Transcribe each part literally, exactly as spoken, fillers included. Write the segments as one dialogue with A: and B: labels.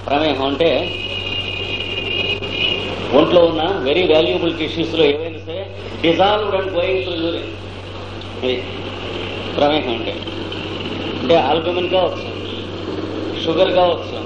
A: ప్రమేహం అంటే ఒంట్లో ఉన్న వెరీ వాల్యుబుల్ టిష్యూస్లో ఏవైనా సరే dissolved and going through urine. ఇది ప్రమేహం అంటే. అంటే ఆల్బుమిన్ కావచ్చు, షుగర్ కావచ్చు,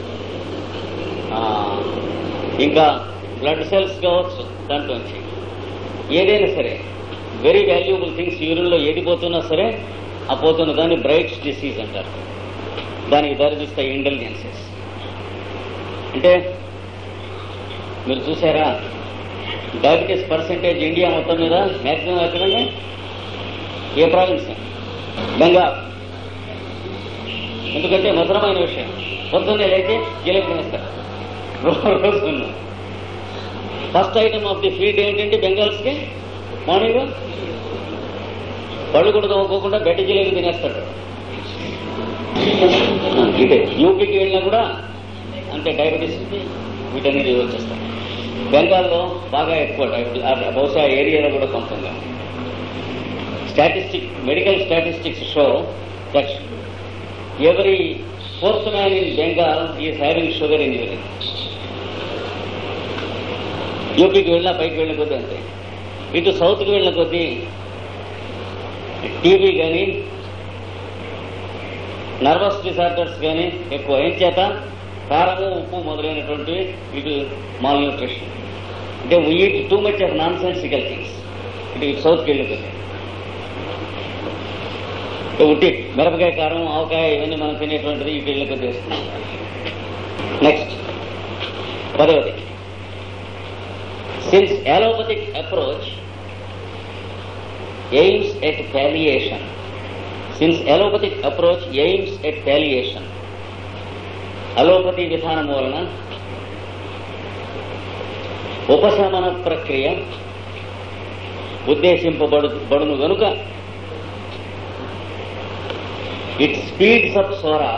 A: ఇంకా బ్లడ్ సెల్స్ కావచ్చు, దాంట్లోంచి ఏదైనా సరే వెరీ వాల్యుబుల్ థింగ్స్ యూరిన్లో ఏది పోతున్నా సరే ఆ పోతున్న దాన్ని బ్రైట్స్ డిసీజ్ అంటారు. దానికి దారితీస్తాయి ఇంటెలిజెన్సెస్. అంటే మీరు చూసారా, డయాబెటీస్ పర్సెంటేజ్ ఇండియా మొత్తం మీద మ్యాక్సిమం ఎక్కడండి? ఏ ప్రావిన్స్? బెంగాల్. ఎందుకంటే మధురమైన విషయం. పొద్దున్నే లేచి జిలేబీ తినేస్తారు రోజు. First item of the feed ఏంటంటే బెంగాల్స్కి మార్నింగ్ పళ్ళు కూడా తోముకోకుండా బెడ్డ జిలేబీ తినేస్తాడు. ఇదే యూపీకి వెళ్ళినా కూడా అంతే, డయాబెటీస్ వీటన్నిటి వచ్చేస్తాయి. బెంగాల్లో బాగా ఎక్కువ డయాబెటీస్, బహుశా ఏరియాలో కూడా కొంతంగా. Statistic medical statistics show that every fourth man in Bengal is having sugar in urine. యూపీకి వెళ్ళినా పైకి వెళ్ళిన కొద్దీ అంతే. ఇటు సౌత్కి వెళ్ళిన కొద్దీ టీబీ కానీ నర్వస్ డిసార్డర్స్ కానీ ఎక్కువ. ఏం చేత? కారము, ఉప్పు మొదలైనటువంటివి. ఇటు మాల్ న్యూట్రిషన్ అంటే we eat too much of nonsensical things. ఇటు ఇటు సౌత్కి వెళ్ళిన కొద్దీ ఉట్టి మిరపకాయ, కారం, ఆవకాయ ఇవన్నీ మనం తినేటువంటిది ఇటు వెళ్ళిన కొద్దీ వస్తుంది. నెక్స్ట్ పదవది, since allopathic approach aims at palliation. Since allopathic approach aims at palliation, allopathy విధానం వలన ఉపశమన ప్రక్రియ ఉద్దేశింపబడు బడును గనుక ఇట్ స్పీడ్స్ అప్ సోరా,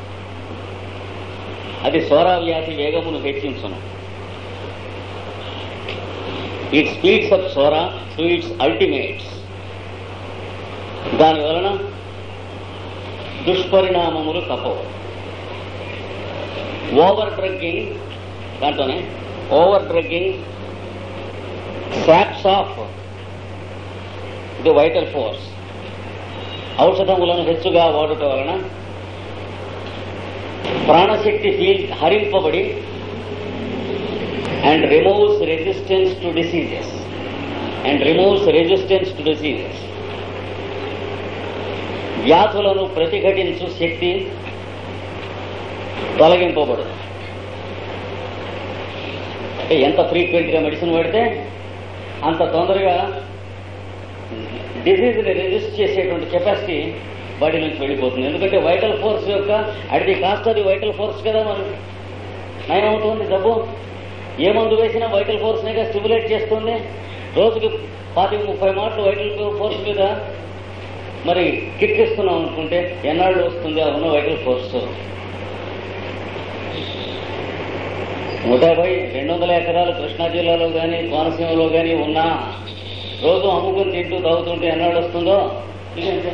A: అది సోరా వ్యాధి వేగమును హెచ్చించును. It speeds up psora to its ultimates. దాని వలన దుష్పరిణామములు తప్పవు. ఓవర్ డ్రగ్గింగ్, దాంట్లోనే over drugging saps of the vital force. ఔషధములను హెచ్చుగా వాడుట వలన ప్రాణశక్తి ఫీల్ హరింపబడి and removes resistance to diseases and removes resistance to diseases వ్యాధులను ప్రతిఘటించు శక్తి తొలగింపబడు. అంటే ఎంత ఫ్రీక్వెంట్గా మెడిసిన్ వాడితే అంత తొందరగా డిసీజ్ని రెసిస్ట్ చేసేటువంటి కెపాసిటీ బాడీ నుంచి వెళ్ళిపోతుంది. ఎందుకంటే వైటల్ ఫోర్స్ యొక్క అట్ ది కాస్ట్ అది వైటల్ ఫోర్స్ కదా, మరి నయమవుతుంది జబ్బు. ఏ మందు వేసినా వైటల్ ఫోర్స్నేగా స్టిమ్యులేట్ చేస్తుంది. రోజుకి పాతి ముప్పై మాటలు వైటల్ ఫోర్స్ మీద మరి కిక్ ఇస్తున్నాం అనుకుంటే ఎన్నాళ్ళు వస్తుంది ఆ ఉన్న వైటల్ ఫోర్స్? నూట యాభై రెండు వందల ఎకరాలు కృష్ణా జిల్లాలో కానీ కోనసీమలో కానీ ఉన్నా రోజు అమ్ముకుని తింటూ తాగుతుంటే ఎన్నాళ్ళు వస్తుందో ఇదంటే.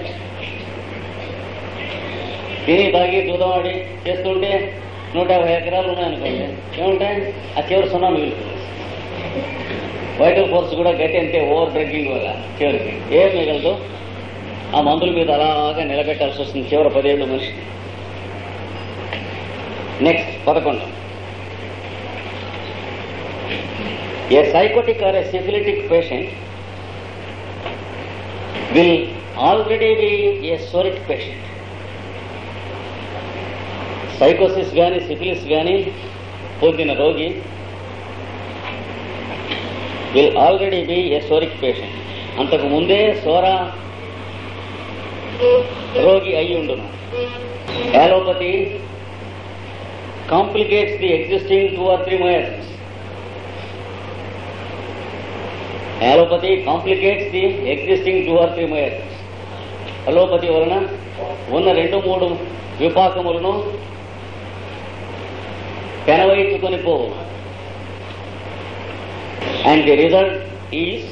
A: తిని తాగి దూదమాడి చేస్తుంటే నూట యాభై ఎకరాలు ఉన్నాయనుకోండి, ఏముంటాయి? ఆ చివరి సున్నా మిగులుతుంది. వైటల్ ఫోర్స్ కూడా గట్టి అంతే, ఓవర్ డ్రగ్గింగ్ వల్ల చివరికి ఏం మిగలదు. ఆ మందుల మీద అలాగా నిలబెట్టాల్సి వస్తుంది చివరి పదేళ్ళు మనిషి. నెక్స్ట్ పదకొండు, a sycotic or a syphilitic patient will already be a psoric patient. Sycosis కానీ సిఫిలిస్ కానీ పొందిన రోగి will already be a psoric patient. అంతకు ముందే సోరా రోగి అయి ఉండును. Allopathy complicates the existing two or three miasms. Allopathy complicates the existing two or three miasms. Allopathy వలన ఉన్న రెండు మూడు విపాకములను పెనవైచుకొని పోవు. అండ్ ది రిజల్ట్ ఈజ్,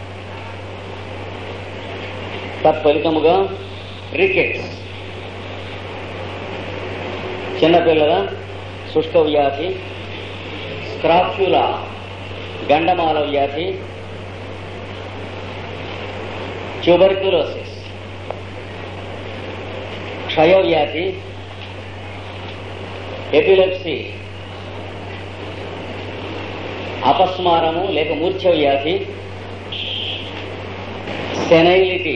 A: తత్ఫలితముగా రికెట్స్, చిన్నపిల్లల శుష్క వ్యాధి, స్క్రాప్యులా గండమాల వ్యాధి, ట్యూబర్క్యులోసిస్ క్షయవ్యాధి, ఎపిలెప్సీ అపస్మారము లేక మూర్ఛ వ్యాధి, సెనైలిటీ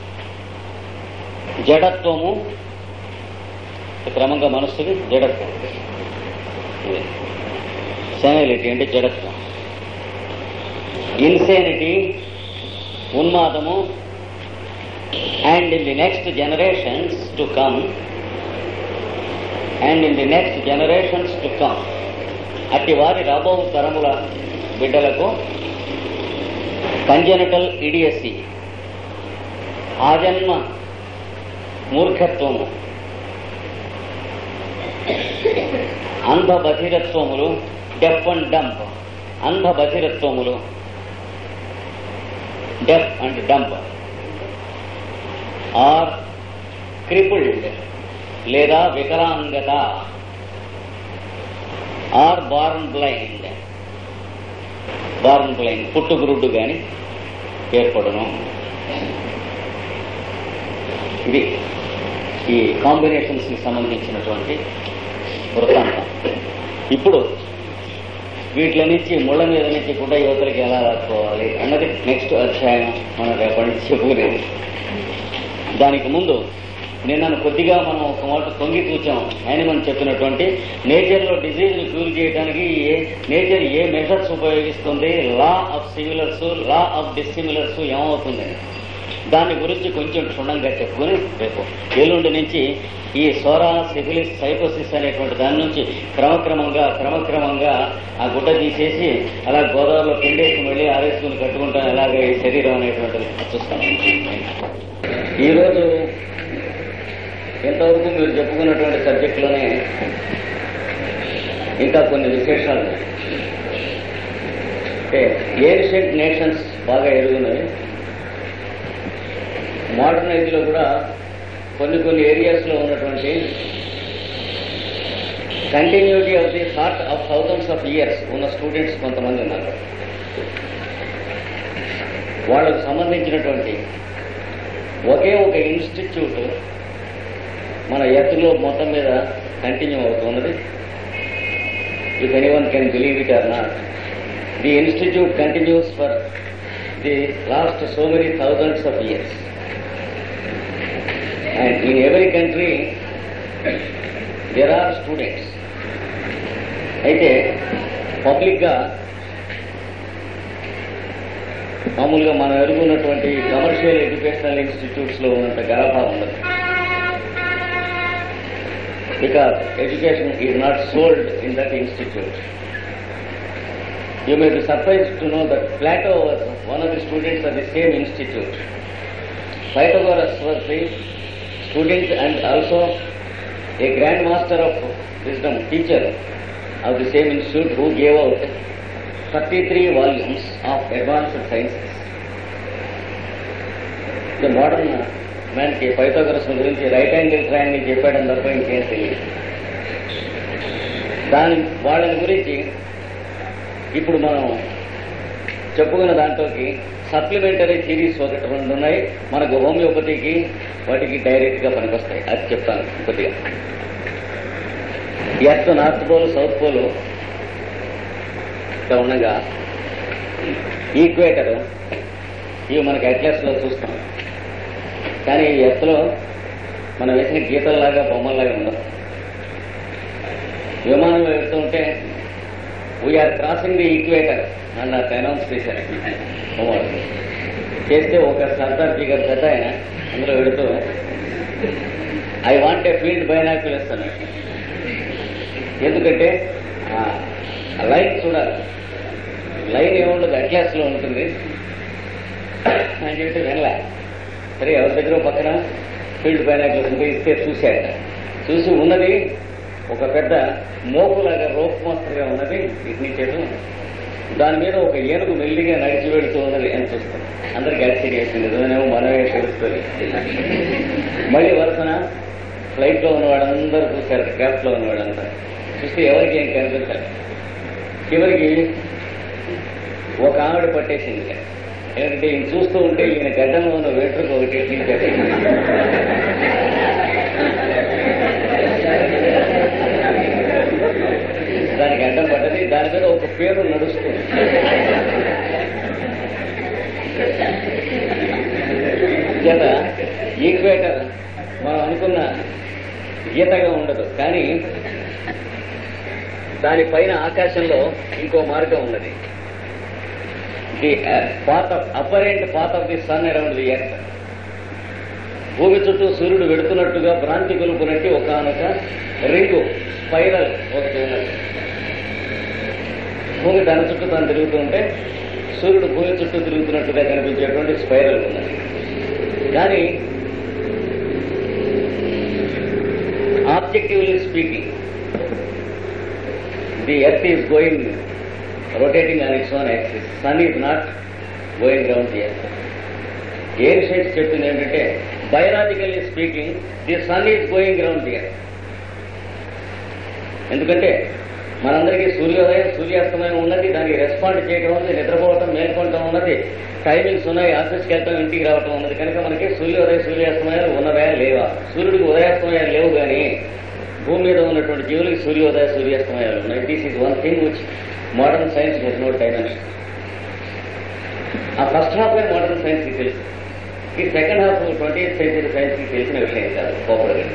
A: జడత్వము, క్రమంగా మనస్సుకి జడత్వం, సెనైలిటీ అంటే జడత్వం, ఇన్సేనిటీ ఉన్మాదము, and in the next generations to come and in the next generations to come అట్టి వారి రాబో తరముల బిడ్డలకు కంజెనిటల్ ఇడియసీ ఆజన్మ మూర్ఖత్వము, అంధ బధిరత్వములు, డెఫ్ అండ్ డంప్, అంధ బధిరత్వములు, deaf and dumb, or crippled లేదా వికలాంగత, or born blind, born blind పుట్టుగురుడ్డు కానీ ఏర్పడను. ఇది ఈ కాంబినేషన్స్ కి సంబంధించినటువంటి వృత్తాంతం. ఇప్పుడు వీటి నుంచి ముళ్ళ మీద నుంచి కూడా యువతలకి ఎలా రాసుకోవాలి అన్నది నెక్స్ట్ అధ్యాయం మనం రేపటి నుంచి చెప్పుకునేది. దానికి ముందు నిన్న కొద్దిగా మనం ఒక మాట తొంగి చూచాం. ఆయన మనం చెప్పినటువంటి నేచర్లో డిజీజ్ని క్యూర్ చేయడానికి ఏ నేచర్ ఏ మెథడ్స్ ఉపయోగిస్తుంది, law of similars, law of dissimilars ఏమవుతుందని దాని గురించి కొంచెం క్షుణ్ణంగా చెప్పుకుని రేపు ఎల్లుండి నుంచి ఈ సోరా, సిఫిలిస్, సైకోసిస్ అనేటువంటి దాని నుంచి క్రమక్రమంగా క్రమక్రమంగా ఆ గుడ్డ తీసేసి అలా గోదావరిలో పిండేసి మళ్ళీ ఆరేసుకుని కట్టుకుంటాం ఎలాగ ఈ శరీరం అనేటువంటిది చూస్తాం. ఈరోజు ఎంతవరకు మీరు చెప్పుకున్నటువంటి సబ్జెక్టులోనే ఇంకా కొన్ని విశేషాలు అంటే ఏన్షియంట్ నేషన్స్ బాగా ఎరుగున్నాయి. మోడర్న్ ఏజ్లో కూడా కొన్ని కొన్ని ఏరియాస్లో ఉన్నటువంటి continuity of the thought of thousands of years ఉన్న స్టూడెంట్స్ కొంతమంది ఉన్నారు. వాళ్ళకు సంబంధించినటువంటి ఒకే ఒక ఇన్స్టిట్యూట్ మన ఎర్త్లో మొత్తం మీద కంటిన్యూ అవుతున్నది. If anyone can believe it or not, the institute continues for the last so many thousands of years. And in every country there are students. అయితే పబ్లిక్గా మామూలుగా మనం ఎరుగున్నటువంటి కమర్షియల్ ఎడ్యుకేషనల్ ఇన్స్టిట్యూట్స్లో ఉన్నంత గర్భ ఉండదు. Because education is not sold in that institute. You may be surprised to know that Plato was one of the students of the same institute. Pythagoras was the student and also a grand master of wisdom, teacher of the same institute, who gave out thirty-three volumes of advanced sciences. The modern man ki Pythagoras gurinchi right angle triangle చెప్పాడని తప్ప ఇంకేం తెలియదు. దాని వాళ్ళని గురించి ఇప్పుడు మనం చెప్పుకున్న దాంట్లోకి సప్లిమెంటరీ థియరీస్ ఒకటి రెండు ఉన్నాయి. మనకు హోమియోపతికి వాటికి డైరెక్ట్గా పనికొస్తాయి. అది చెప్తాను కొద్దిగా. Earth north pole, south pole ఇక్కడ ఉండగా ఈక్వేటర్ ఇవి మనకి అట్లస్లో చూస్తాం. కానీ ఈ ఎర్త్లో మనం వేసిన గీతల్లాగా బొమ్మల్లాగా ఉండవు. విమానం వెళ్తుంటే వీఆర్ క్రాసింగ్ ది ఈక్వేటర్ అన్న అనౌన్స్ చేశారు. చేస్తే ఒక సర్దార్ జిగర్ కథ ఆయన అందులో వెళుతూ I want a field binoculars అన్నాడు. ఎందుకంటే లైన్ చూడాలి. లైన్ ఏముండదు, అట్లాస్లో ఉంటుంది అని చెప్పి వెళ్ళా. సరే ఎవరి దగ్గర పక్కన ఫీల్డ్ బైనాక్యులర్స్ ఉంటే ఇస్తే చూశాక చూసి ఉన్నది ఒక పెద్ద మోపులాగా రోప్ మాస్టర్గా ఉన్నది ఇగ్నిచేటు. దాని మీద ఒక ఏనుగు మెల్లిగా నడిచి వెళుతూ ఉన్నది అని చూస్తాం. అందరికి ఆశ్చర్యం వేసింది. నిజమేమో మనమే తెలుస్తుంది. మళ్ళీ వరుసన ఫ్లైట్లో ఉన్నవాడందరూ చూశారు, క్రాఫ్ట్లో ఉన్నవాడంతా చూస్తే ఎవరికి ఏం కనిపించాలి. చివరికి ఒక ఆవిడ పట్టేసింది. ఎందుకంటే ఈయన చూస్తూ ఉంటే ఈయన గడ్డంలో ఉన్న వెంట్రుకు ఒకటి తీసేది. దానికి అడ్డం పడ్డది. దాని మీద ఒక పేరు నడుస్తుంది. గీత ఈక్వేటర్ మనం అనుకున్న గీతగా ఉండదు, కానీ దానిపైన ఆకాశంలో ఇంకో మార్గం ఉన్నది. The path of apparent path of the sun around the earth. భూమి చుట్టూ సూర్యుడు వెడుతున్నట్టుగా భ్రాంతి గొలుపునట్టు ఒకనొక రింగు స్పైరల్ ఒకటి ఉన్నది. భూమి తన చుట్టూ తను తిరుగుతుంటే సూర్యుడు భూమి చుట్టూ తిరుగుతున్నట్టుగా కనిపించేటువంటి స్పైరల్ ఉన్నది. కానీ objectively speaking, the earth is going rotating on its own axis. Sun is not going around the earth. ఏం సైన్స్ చెప్తుంది ఏంటంటే, biologically speaking the sun is going around the earth. ఎందుకంటే మనందరికీ సూర్యోదయం సూర్యాస్తమయం ఉన్నది, దానికి రెస్పాండ్ చేయడం ఉంది, నిద్రపోవటం మేల్కొనటం ఉన్నది, టైమింగ్స్ ఉన్నాయి, ఆఫీస్కి వెళ్తాం ఇంటికి రావటం ఉన్నది. కనుక మనకి సూర్యోదయ సూర్యాస్తమయాలు ఉన్నవా లేవా? సూర్యుడికి ఉదయాస్తమయాలు లేవు, కానీ భూమి మీద ఉన్నటువంటి జీవులకి సూర్యోదయ సూర్యాస్తమయాలు ఉన్నాయి. This is one thing which modern science has no dimension. ఆ ఫస్ట్ హాఫ్ మోడర్న్ సైన్స్కి తెలుసు, ఈ second half twenty eighth century సైన్స్కి తెలిసిన విషయం కాదు. కోపడగా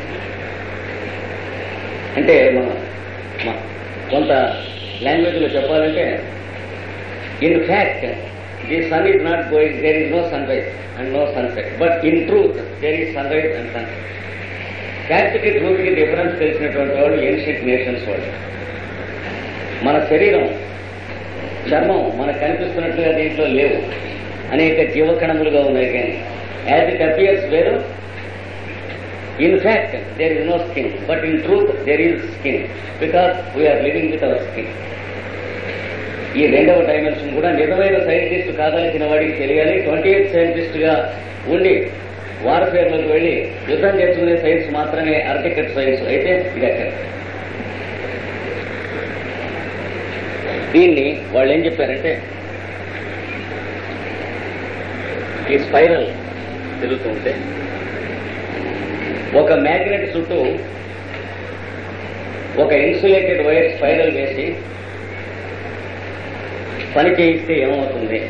A: అంటే మన కొంత లాంగ్వేజ్లో చెప్పాలంటే, in fact the sun is not going, there is no sunrise and no sunset, but in truth there is sunrise and sunset. ఫ్యాక్ట్కి ట్రూత్కి డిఫరెన్స్ తెలిసినటువంటి వాళ్ళు ఏన్షియంట్ నేషన్స్ వాళ్ళు. మన శరీరం చర్మం మనకు కనిపిస్తున్నట్లుగా దీంట్లో లేవు, అనేక జీవకణములుగా ఉన్నాయి. కానీ యాజ్ ఇట్ అపియర్స్ వేరు. In fact there is no skin, but in truth there is skin, because we are living with our skin. ఈ రెండవ డైమెన్షన్ కూడా నిజమైన సైంటిస్ట్ కాదలిసిన వాడికి తెలియాలి. ట్వంటీ ఎయిత్ సైంటిస్ట్గా ఉండి వార్ఫేర్లోకి వెళ్ళి యుద్ధం చేసుకునే సైన్స్ మాత్రమే ఆర్టికట్ సైన్స్ అయితే ఇది అక్కడ. దీన్ని వాళ్ళు ఏం చెప్పారంటే, ఈ స్పైరల్ తిరుగుతుంటే ఒక మ్యాగ్నెట్ చుట్టూ ఒక ఇన్సులేటెడ్ వైర్ స్పైరల్ వేసి పని చేయిస్తే ఏమవుతుంది?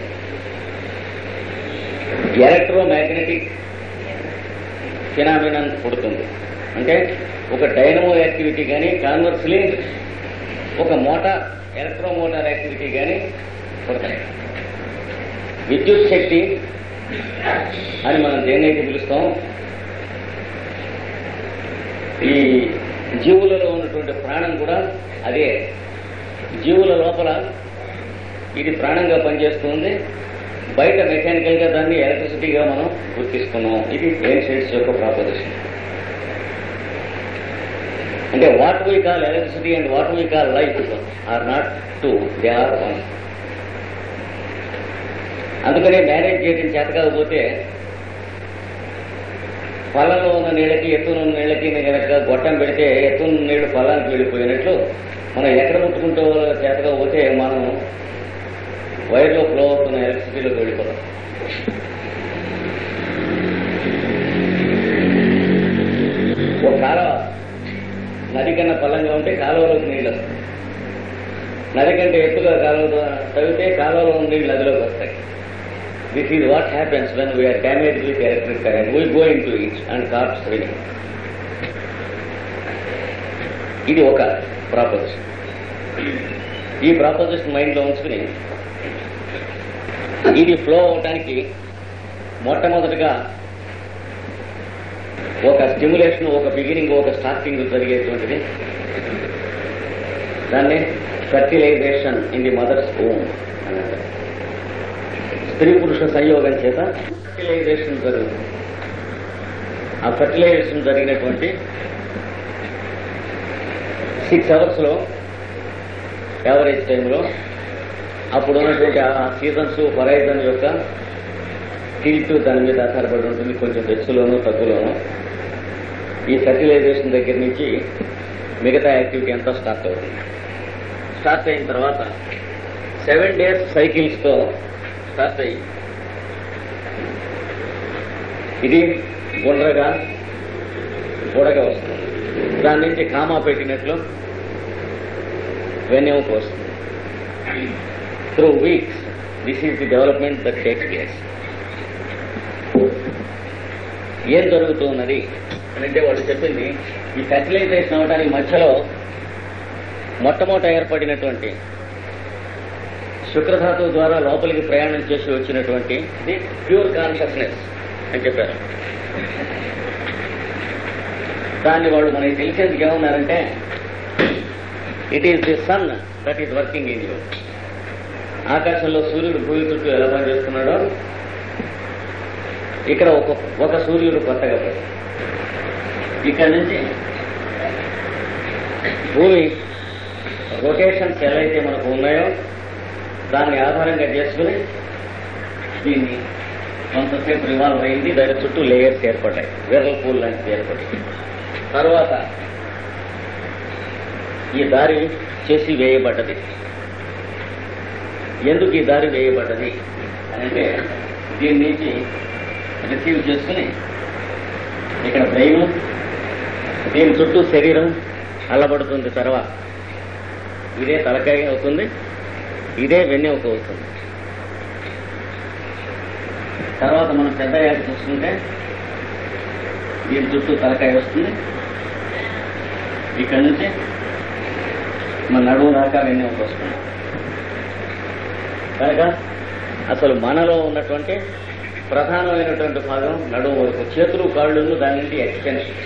A: ఎలక్ట్రోమాగ్నెటిక్ ఫినామినన్ పుడుతుంది. అంటే ఒక డైనమో యాక్టివిటీ కానీ, కాన్వర్స్లీ ఒక మోటార్ ఎలక్ట్రోమోటార్ యాక్టివిటీ కానీ పుడతాయి. విద్యుత్ శక్తి అని మనం దేన్నైతే పిలుస్తాం, ఈ జీవులలో ఉన్నటువంటి ప్రాణం కూడా అదే. జీవుల లోపల ఇది ప్రాణంగా పనిచేస్తుంది, బయట మెకానికల్గా దాన్ని ఎలక్ట్రిసిటీగా మనం గుర్తిస్తున్నాం. ఇది ఏన్షియంట్స్ యొక్క ప్రాపోజిషన్. అంటే what we call electricity and what we call life are not two, they are one. అందుకనే మ్యారేజ్ చేయడం చేత కాకపోతే పొలంలో ఉన్న నీళ్ళకి ఎత్తున ఉన్న నీళ్ళకి కనుక గొట్టం పెడితే ఎత్తున్న నీళ్లు పొలానికి వెళ్ళిపోయినట్లు, మనం ఎక్కడ ముట్టుకుంటూ చేత కాకపోతే మనం వైర్లో ఫ్లో అవుతున్న ఎలక్ట్రిసిటీలోకి వెళ్ళిపోతాం. ఒక కాలువ నది కన్నా పల్లంగా ఉంటే కాలువలోకి నీళ్ళు వస్తాయి, నది కంటే ఎత్తుగా కాలువ తవ్వితే కాలువలో నీళ్ళు నదిలోకి వస్తాయి. This is what happens when we are damage with electric current, we go into it and carps swimming. ఇది ఒక ప్రాపోజిషన్. ఈ ప్రాపోజిషన్ మైండ్లో ఉంచుకుని ఇది ఫ్లో అవటానికి మొట్టమొదటిగా ఒక స్టిమ్యులేషన్, ఒక బిగినింగ్, ఒక స్టార్టింగ్ జరిగేటువంటిది. దాన్ని fertilization in the mother's womb అన్నారు. స్త్రీ పురుష సంయోగం చేత ఫర్టిలైజేషన్ జరుగుతుంది. ఆ ఫర్టిలైజేషన్ జరిగినటువంటి సిక్స్ అవర్స్లో యావరేజ్ టైంలో అప్పుడు ఉన్నటువంటి ఆ సీజన్స్ హొరైజన్ యొక్క టిల్ట్ దాని మీద ఆధారపడి ఉంటుంది, కొంచెం హెచ్చులోనూ తగ్గులోనూ. ఈ ఫర్టిలైజేషన్ దగ్గర నుంచి మిగతా యాక్టివిటీ అంతా స్టార్ట్ అవుతుంది. స్టార్ట్ అయిన తర్వాత సెవెన్ డేస్ సైకిల్స్తో స్టార్ట్ అయ్యి ఇది గుండ్రగా బుడగా వస్తుంది. దాని నుంచి కామా పెట్టినట్లు వెన్నెముక వస్తుంది. Through weeks this is the development that takes place. ఏం జరుగుతున్నది అంటే వాళ్ళు చెప్పింది ఈ ఫెర్టిలైజేషన్ అవడానికి మధ్యలో మొట్టమొదట ఏర్పడినటువంటి శుక్రధాతువు ద్వారా లోపలికి ప్రయాణం చేసి వచ్చినటువంటి ది ప్యూర్ కాన్షియస్నెస్ అని చెప్పారు. దాన్ని వాళ్ళు మనకి తెలిసేందుకు ఏమన్నారంటే it is the sun that is working in you. ఆకాశంలో సూర్యుడు భూమి చుట్టూ ఎలా పనిచేస్తున్నాడో ఇక్కడ ఒక ఒక సూర్యుడు కొత్తగా పడి ఇక్కడ నుంచి భూమి రొటేషన్స్ ఎలా అయితే మనకు ఉన్నాయో దాన్ని ఆధారంగా చేసుకుని దీన్ని కొంతసేపు రివాల్వ్ అయింది. దాని చుట్టూ లేయర్స్ ఏర్పడ్డాయి, విరల్ పూల్ లాంటివి ఏర్పడ్డాయి. తర్వాత ఈ దారి చేసి వేయబడ్డది. ఎందుకు ఈ దారి వేయబడ్డది అంటే దీని నుంచి రిసీవ్ చేసుకుని ఇక్కడ బ్రెయిన్, దీని చుట్టూ శరీరం అల్లబడుతుంది. తర్వాత ఇదే తలకాయ అవుతుంది, ఇదే వెన్నెముక అవుతుంది. తర్వాత మనం పెద్ద యాడ్ చూసుకుంటే దీని చుట్టూ తలకాయ వస్తుంది, ఇక్కడ నుంచి మన నడుము దాకా వెన్నెముక వస్తుంది. కనుక అసలు మనలో ఉన్నటువంటి ప్రధానమైనటువంటి భాగం నడుము వరకు, చేతులు కాళ్ళు దాని నుండి ఎక్స్టెన్షన్,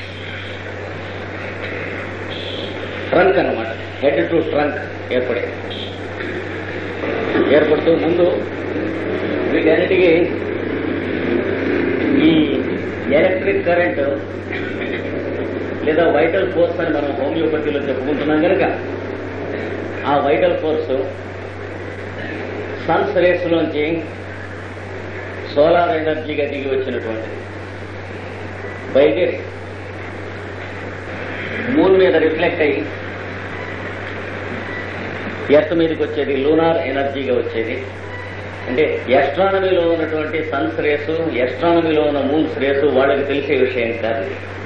A: ట్రంక్ అన్నమాట. హెడ్ టు ట్రంక్ ఏర్పడే ఏర్పడుతూ ముందు వీటన్నిటికీ ఈ ఎలక్ట్రిక్ కరెంట్ లేదా వైటల్ ఫోర్స్ అని మనం హోమియోపతిలో చెప్పుకుంటున్నాం కనుక ఆ వైటల్ ఫోర్స్ సన్స్ రేస్ లోంచి సోలార్ ఎనర్జీగా దిగి వచ్చినటువంటిది బయలుదేరి మూన్ మీద రిఫ్లెక్ట్ అయ్యి ఎర్త్ మీదకి వచ్చేది లూనార్ ఎనర్జీగా వచ్చేది. అంటే ఎస్ట్రానమీలో ఉన్నటువంటి సన్స్ రేసు, ఎస్ట్రానమీలో ఉన్న మూన్స్ రేసు వాళ్ళకి తెలిసే విషయం కాదు.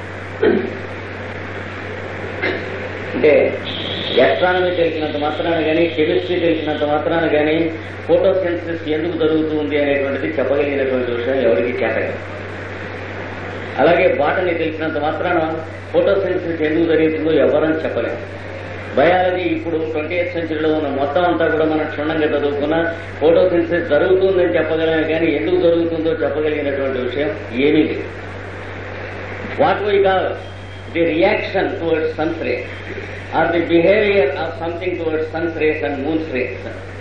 A: అంటే ఎస్ట్రానమీ తెలిసినంత మాత్రాన కానీ, కెమిస్ట్రీ తెలిసినంత మాత్రాన కానీ ఫోటోసిన్థసిస్ ఎందుకు జరుగుతుంది అనేటువంటిది చెప్పగలిగినటువంటి విషయం ఎవరికి చేతగా. అలాగే బాటనీ తెలిసినంత మాత్రాన ఫోటోసిన్థసిస్ ఎందుకు జరుగుతుందో ఎవరని చెప్పలేము. బయాలజీ ఇప్పుడు ట్వంటీ ఎయిత్ సెంచరీలో ఉన్న మొత్తం అంతా కూడా మనం క్షుణ్ణంగా చదువుకున్న ఫోటోసిన్థసిస్ జరుగుతుందని చెప్పగలమే కానీ ఎందుకు జరుగుతుందో చెప్పగలిగినటువంటి విషయం ఏమీ లేదు. What we call the reaction towards sun's rays or the behaviour of something towards sun's rays and moon's rays,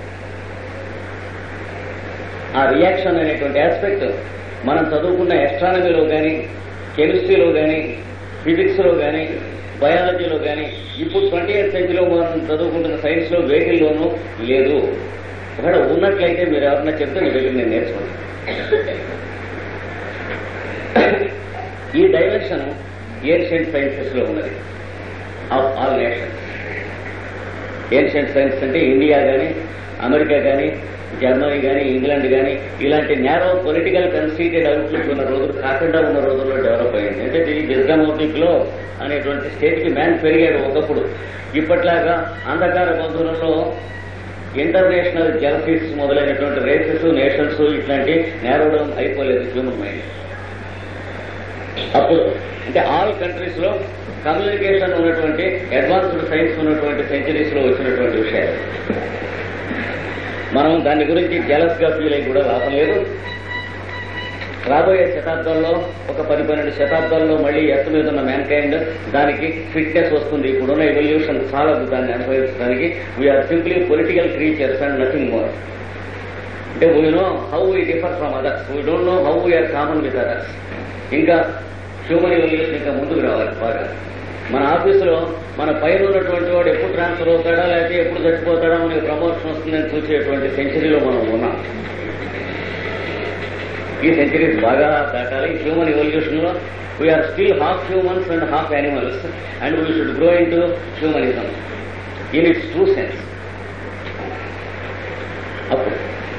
A: ఆ రియాక్షన్ అనేటువంటి ఆస్పెక్ట్ మనం చదువుకున్న ఎస్ట్రానమీలో కానీ, కెమిస్ట్రీలో కానీ, ఫిజిక్స్లో కానీ, బయాలజీలో కానీ, ఇప్పుడు ట్వంటీ ఎయిత్ సెంచరీలో మనం చదువుకుంటున్న సైన్స్లో వేటిల్లోనూ లేదు. ఒకవేళ ఉన్నట్లయితే మీరు ఎవరన్నా చెప్తే మీ దగ్గర నేను నేర్చుకుంటాను. ఈ డైమెన్షన్ ఏన్షియంట్ సైన్సెస్ లో ఉన్నది of all nations. Ancient science అంటే ఇండియా కానీ, అమెరికా కానీ, జర్మనీ కానీ, ఇంగ్లాండ్ కానీ ఇలాంటి నేరో పొలిటికల్ కన్స్టిట్యూటెడ్ అవుట్లుక్ ఉన్న రోజులు కాకుండా ఉన్న రోజుల్లో డెవలప్ అయ్యింది. అంటే ఈ విజ్డమ్ ఆఫ్ ది గ్లో అనేటువంటి స్టేట్కి మ్యాన్ పెరిగాడు ఒకప్పుడు. ఇప్పట్లాగా అంధకార బంధువులలో ఇంటర్నేషనల్ జెలసీస్ మొదలైనటువంటి రేసెస్, నేషన్స్ ఇట్లాంటి నేరోడౌన్ అయిపోలేదు హ్యూమన్ మైండ్. అప్పుడు అంటే ఆల్ కంట్రీస్ లో కమ్యూనికేషన్ ఉన్నటువంటి అడ్వాన్స్డ్ సైన్స్ ఉన్నటువంటి సెంచరీస్ లో వచ్చినటువంటి విషయాలు. మనం దాని గురించి జెలస్ గా ఫీల్ అయ్యి కూడా లాభం లేదు. రాబోయే శతాబ్దాల్లో ఒక పది పన్నెండు శతాబ్దాల్లో మళ్ళీ ఎర్త్ మీద ఉన్న మ్యాన్ కైండ్ దానికి ఫిట్నెస్ వస్తుంది. ఇప్పుడున్న ఎవల్యూషన్ చాలదు దాన్ని అనుభవించడానికి. We are simply political creatures and nothing more. అంటే we know how we differ from others, we don't know how we are common with others. ఇంకా హ్యూమన్ ఎవల్యూషన్ ఇంకా ముందుకు రావాలి బాగా. మన ఆఫీసులో మన పైన ఉన్నటువంటి వాడు ఎప్పుడు ట్రాన్స్ఫర్ అవుతాడా లేకపోతే ఎప్పుడు చచ్చిపోతాడా మనకి ప్రమోషన్ వస్తుందని చూసేటువంటి సెంచరీలో మనం ఉన్నాం. ఈ సెంచరీస్ బాగా దాటాలి. హ్యూమన్ ఎవల్యూషన్ లో we are still half humans and half animals, and we should grow into humanism in its true sense. అప్పుడు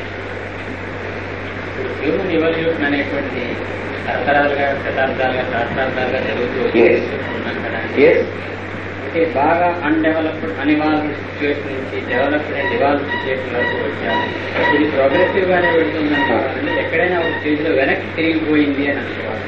B: హ్యూమన్ ఎవల్యూషన్ అనేటువంటి తరతరాలుగా శతాబ్దాలుగా సహస్రాబ్దాలుగా జరుగుతూ ఉన్నాం కదా. అంటే బాగా అన్డెవలప్డ్ అన్ఇవాల్వ్డ్ సిచ్యువేషన్ నుంచి డెవలప్డ్ అండ్ ఇవాల్వ్డ్ సిచ్యువేషన్ వరకు వచ్చాము. ఇది ప్రోగ్రెసివ్ గానే వెళ్తుందంటే ఎక్కడైనా ఒక స్టేజ్ లో వెనక్కి తిరిగిపోయింది అని అనుకోవాలి.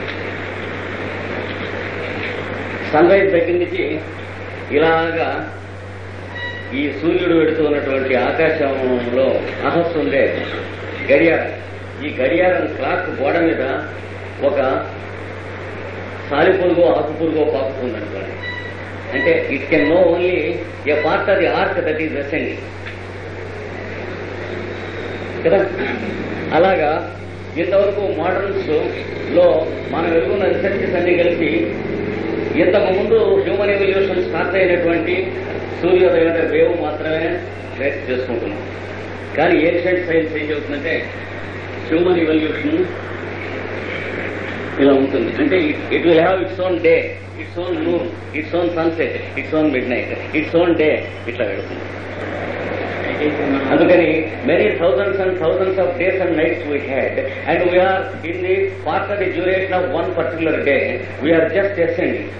A: సన్ రైజ్ దగ్గర నుంచి ఇలాగా ఈ సూర్యుడు వెడుతూ ఉన్నటువంటి ఆకాశంలో అహస్సు ఉండే గడియారం, ఈ గడియారం క్లాక్ గోడ మీద ఒక సాలిపురుగో ఆకుపురుగో పాకుతుందనుకోండి. అంటే it can know only a part of the arc that is ascending కదా. అలాగా ఇంతవరకు మోడర్న్స్ లో మనం ఎదుగున్న రీసెర్చెస్ అన్ని కలిసి ఇంతకు ముందు హ్యూమన్ ఎవల్యూషన్ స్టార్ట్ అయినటువంటి సూర్యోదయం అంటే వేవ్ మాత్రమే ట్రేస్ చేసుకుంటున్నాం. కానీ ఏన్షియంట్ సైన్స్ ఏం చెబుతుందంటే హ్యూమన్ ఎవల్యూషన్ ఇలా ఉంటుంది. అంటే it will have its own day, its own moon, its own sunset, its own midnight, its own day, ఇట్లా వెళుతుంది. అందుకని many thousands and thousands of days and nights we had and we are in the part of the duration of one particular day we are just ascending.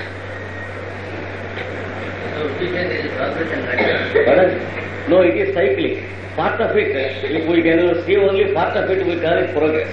A: No, it is cyclic. Part of it, if we can see only part of it, we call it progress.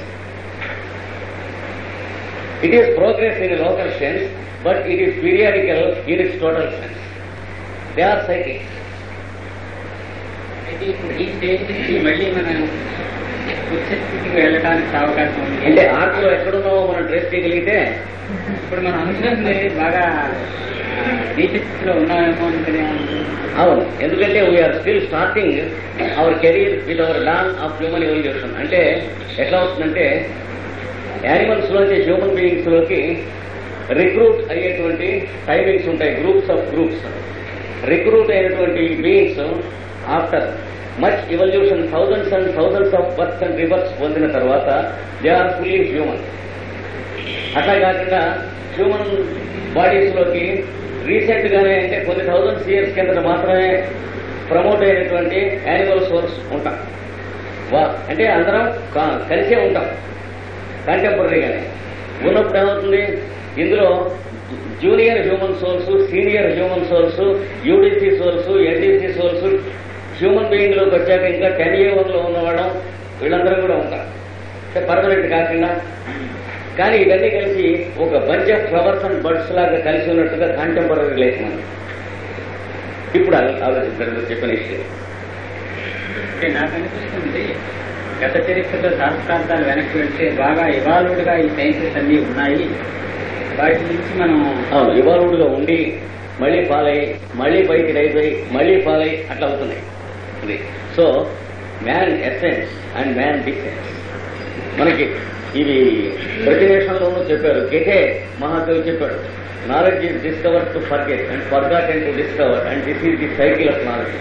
A: It is progress in a local sense, but it is periodical in its total sense. They are cyclic.
B: అయితే ఇప్పుడు ఈ stage నుంచి మళ్ళీ మనం ఉచ్చస్థితికి వెళ్ళడానికి అవకాశం ఉంది.
A: అంటే ఆర్ట్లో ఎక్కడున్నావో మనం ట్రేస్ చేయగలిగితే
B: ఇప్పుడు మనం అనుకుంటుంది బాగా నీచస్థితిలో ఉన్నామేమో అనుకునే.
A: అవును, ఎందుకంటే we are still starting our career with our dawn of human evolution. అంటే ఎట్లా వస్తుందంటే యానిమల్స్ లోంచి హ్యూమన్ బీయింగ్స్ లోకి రిక్రూట్ అయ్యేటువంటి టైమింగ్స్ ఉంటాయి, గ్రూప్స్ ఆఫ్ గ్రూప్స్. రిక్రూట్ అయినటువంటి beings after much evolution thousands and thousands of births and reverse పొందిన తర్వాత దే ఆర్ ఫుల్లీ హ్యూమన్. అట్లా కాకుండా హ్యూమన్ బాడీస్ లోకి రీసెంట్ గానే అంటే కొన్ని థౌజండ్స్ ఇయర్స్ కింద మాత్రమే ప్రమోట్ అయినటువంటి యానిమల్ సోర్స్ ఉంటాం. వా అంటే అందరం కలిసే ఉంటాం కంటెంపరీగానే. ఉన్నప్పుడు ఏమవుతుంది, ఇందులో junior human source, senior human source, UDC source, NDC source human being లోకి వచ్చాక ఇంకా టెన్ ఏ వన్ లో ఉన్నవాళ్ళం వీళ్ళందరూ కూడా ఉంటారు. అంటే పర్మనెంట్ కాకుండా. కానీ ఇవన్నీ కలిసి ఒక bunch of flowers and birds లాగా కలిసి ఉన్నట్టుగా కాంటెంపరీ లైఫ్ మనం ఇప్పుడు ఆలోచించారు చెప్పిన విషయం.
B: అంటే నాకు అనిపిస్తుంది గత చరిత్రలో సహస్రాబ్దాలు వెనక్కి వెళ్తే బాగా ఇవాల్వ్డ్ గా ఈ సైన్సెస్ అన్ని ఉన్నాయి. వాటి నుంచి మనం
A: అవును ఇవాల్వ్డ్ గా ఉండి మళ్ళీ ఫాలై మళ్ళీ పైకి రైజ్ అయ్యి మళ్ళీ ఫాలై అట్లా అవుతున్నాయి. So man essence and man descends మనకి ఇవి ప్రతి దేశంలోనూ చెప్పారు. గెటే మహాకవి చెప్పాడు, knowledge is discover to forget and forgot and to discover and this is the cycle of knowledge.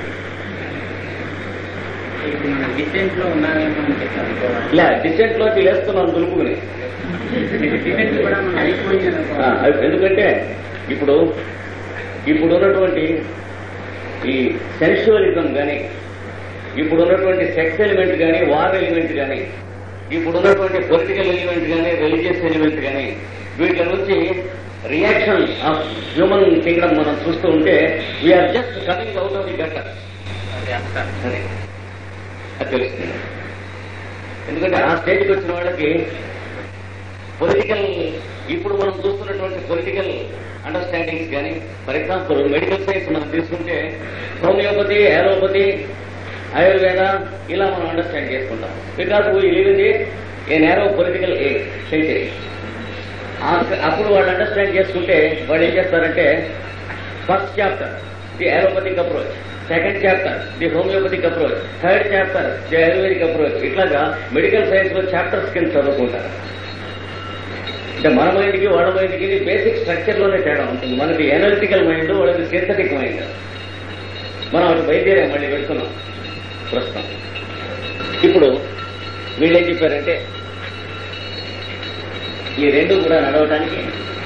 B: మనం డిసెంట్ లో ఉన్నామేమో అని చెప్పి అనుకోవాలి.
A: ఇలా డిసెంట్ లోకి లేస్తున్నాం దులుపుకుని.
B: డిసెంట్ కూడా మనం అయిపోయింది.
A: ఎందుకంటే ఇప్పుడు ఇప్పుడు ఉన్నటువంటి ఈ సెన్షువలిజం కానీ, ఇప్పుడు ఉన్నటువంటి సెక్స్ ఎలిమెంట్ కానీ, వార్ ఎలిమెంట్ కానీ, ఇప్పుడు ఉన్నటువంటి పొలిటికల్ ఎలిమెంట్ కానీ, రిలీజియస్ ఎలిమెంట్ కానీ, వీటి నుంచి రియాక్షన్ ఆఫ్ హ్యూమన్ కింగ్డమ్ మనం చూస్తూ ఉంటే we are just coming out of the gutter. సరే అది తెలుస్తుంది. ఎందుకంటే ఆ స్టేజ్కి వచ్చిన వాళ్ళకి పొలిటికల్ ఇప్పుడు మనం చూస్తున్నటువంటి పొలిటికల్ అండర్స్టాండింగ్స్ కానీ, ఫర్ ఎగ్జాంపుల్ మెడికల్ సైన్స్ మనం తీసుకుంటే హోమియోపతి, అలోపతి, ఆయుర్వేద ఇలా మనం అండర్స్టాండ్ చేసుకుంటాం. Because we live in the a narrow political century. అప్పుడు వాళ్ళు అండర్స్టాండ్ చేసుకుంటే వాళ్ళు ఏం చేస్తారంటే first chapter the allopathic approach, second chapter the homoeopathic approach, third chapter the ayurvedic approach, ఇట్లాగా మెడికల్ సైన్స్ లో చాప్టర్స్ కింద చదువుకుంటారు. అంటే మన మైండ్కి వాళ్ళ మైండ్కి బేసిక్ స్ట్రక్చర్ లోనే తేడా ఉంటుంది. మనది ఎనలిటికల్ మైండ్, వాళ్ళది సింథటిక్ మైండ్. మనం అటు బయలుదేరా మళ్ళీ పెడుతున్నాం ప్రస్తుతం. ఇప్పుడు వీళ్ళు ఏం చెప్పారంటే ఈ రెండు కూడా నడవటానికి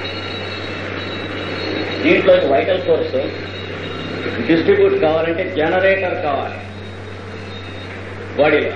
A: దీంట్లో వైటల్ ఫోర్స్ డిస్ట్రిబ్యూట్ కావాలంటే జనరేటర్ కావాలి బాడీలో.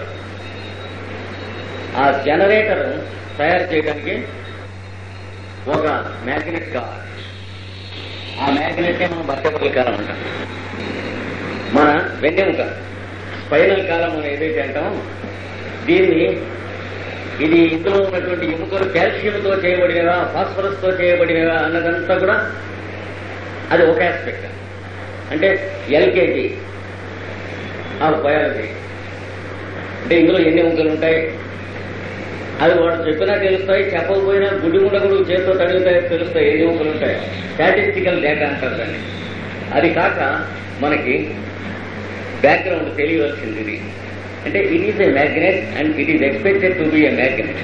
A: ఆ జనరేటర్ తయారు చేయడానికి ఒక మ్యాగ్నెట్ కావాలి. ఆ మ్యాగ్నెట్నే మనం వర్టెబ్రల్ కాలం అంటాం. మన వెన్నెముక స్పైనల్ కాలం మనం ఏదైతే అంటామో దీన్ని, ఇది ఇందులో ఉన్నటువంటి ఎముకలు కాల్షియంతో చేయబడినవా ఫాస్ఫరస్ తో చేయబడినవా అన్నదంతా కూడా అది ఒక ఆస్పెక్ట్. అంటే ఎల్కేజీ ఆఫ్ బయాలజీ. అంటే ఇందులో ఎన్ని ఎముకలు ఉంటాయి అది వాడు చెప్పినా తెలుస్తాయి, చెప్పకపోయినా గుడ్డి గుండ కూడా చేతితో తడుగుతాయి తెలుస్తాయి ఎన్ని ఎముకలు ఉంటాయి. స్టాటిస్టికల్ డేటా అంటారు దాన్ని. అది కాక మనకి బ్యాక్గ్రౌండ్ తెలియవలసింది ఇది. అంటే it is a magnet and it is expected to be a magnet.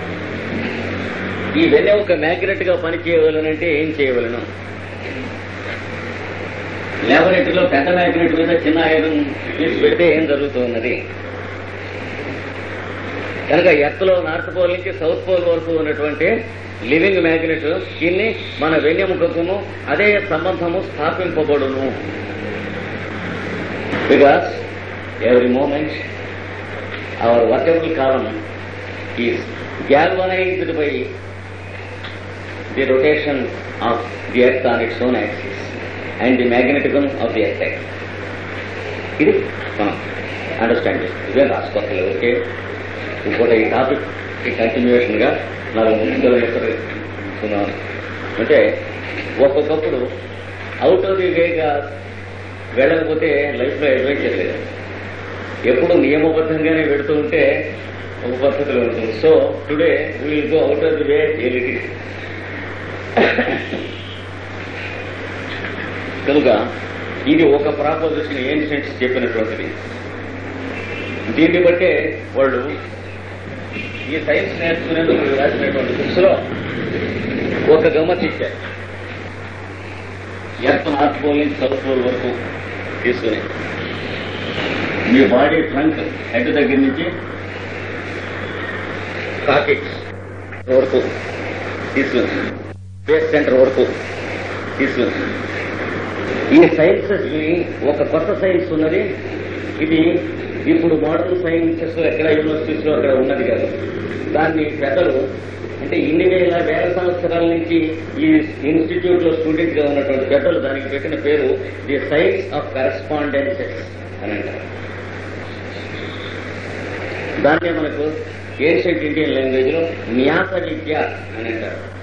A: ఈ వెన్నె ఒక మ్యాగ్నెట్ గా పని చేయవలనంటే ఏం చేయవలను? ల్యాబొరేటరీలో పెద్ద మ్యాగ్నెట్ మీద చిన్న ఐరన్ తీసి పెడితే ఏం జరుగుతున్నది? కనుక ఎర్త్లో నార్త్ పోల్ నుంచి సౌత్ పోల్ వరకు ఉన్నటువంటి లివింగ్ మ్యాగ్నెట్ దీన్ని మన వెన్నెముకకును అదే సంబంధము స్థాపింపబడును. Because every moment our vertebral column is galvanized by the rotation of the earth on its own axis and the magnetism of the earth axis. ఇది మనం అండర్స్టాండ్ చేస్తాం. ఇదే రాసుకోవాలి. ఓకే, ఇంకోటి ఈ టాపిక్ ఈ కంటిన్యూషన్ గా నాలుగు ముందులో చెప్తున్నాను. అంటే ఒక్కొక్కప్పుడు అవుట్ ఆఫ్ ది వేగా వెళ్ళకపోతే లైఫ్ లో అడ్వెంచర్ లేదు. ఎప్పుడు నియమబద్ధంగానే పెడుతూ ఉంటే ఒక పద్ధతిలో ఉంటుంది. So today we will go out of the way ఎలిటీ. కనుక ఇది ఒక ప్రాపోజిషన్ ఏన్షియంట్స్ చెప్పినటువంటిది. దీన్ని బట్టే వాళ్ళు ఈ సైన్స్ నేర్చుకునేందుకు రాసినటువంటి బుక్స్ లో ఒక గమ్మత్ ఇచ్చారు. ఎర్త్ నార్త్ పోల్ నుంచి సౌత్ పోల్ వరకు తీసుకుని మీ బాడీ ట్రంక్ హెడ్ దగ్గర నుంచి కాకెట్స్ వరకు తీసుకుని స్పేస్ సెంటర్ వరకు తీసుకుని ఈ సైన్సెస్ ని ఒక కొత్త సైన్స్ ఉన్నది. ఇది ఇప్పుడు మోడర్న్ సైన్సెస్ ఎక్కడ యూనివర్సిటీస్ లో అక్కడ ఉన్నది కాదు. దాన్ని పెద్దలు అంటే ఇన్ని వేల వేల సంవత్సరాల నుంచి ఈ ఇన్స్టిట్యూట్ లో స్టూడెంట్ గా ఉన్నటువంటి పెద్దలు దానికి పెట్టిన పేరు ది సైన్స్ ఆఫ్ కరెస్పాండెన్సెస్ అని అంటారు. దాన్నే మనకు ఏన్షియంట్ ఇండియన్ లాంగ్వేజ్ లో న్యాస విద్య అని అంటారు.